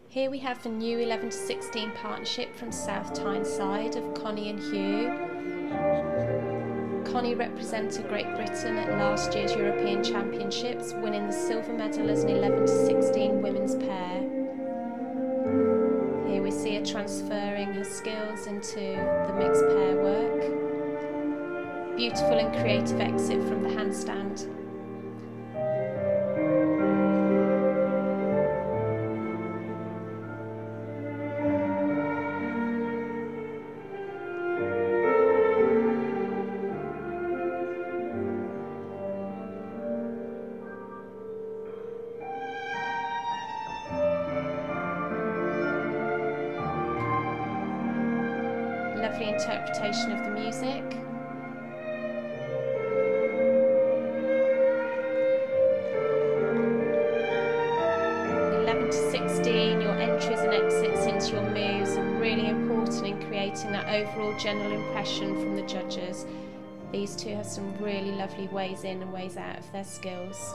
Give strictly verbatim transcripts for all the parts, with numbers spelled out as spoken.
Here we have the new eleven to sixteen partnership from South Tyne side of Connie and Hugh. Connie represented Great Britain at last year's European Championships, winning the silver medal as an eleven to sixteen women's pair. Here we see her transferring her skills into the mixed pair work. Beautiful and creative exit from the handstand. Lovely interpretation of the music. eleven to sixteen, your entries and exits into your moves are really important in creating that overall general impression from the judges. These two have some really lovely ways in and ways out of their skills.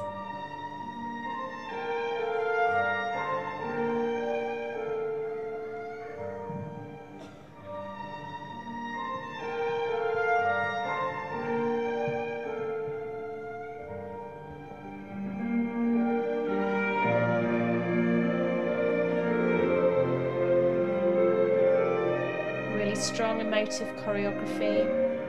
Strong emotive choreography.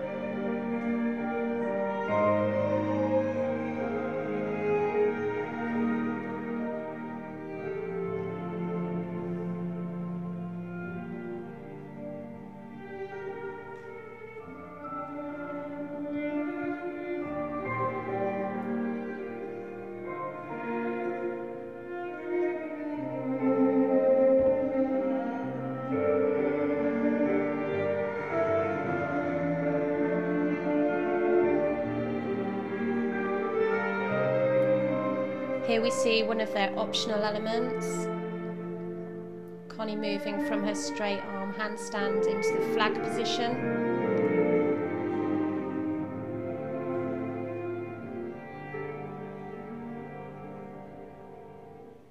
Here we see one of their optional elements. Connie moving from her straight arm handstand into the flag position.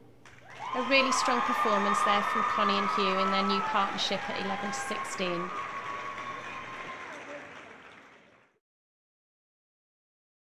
A really strong performance there from Connie and Hugh in their new partnership at eleven to sixteen.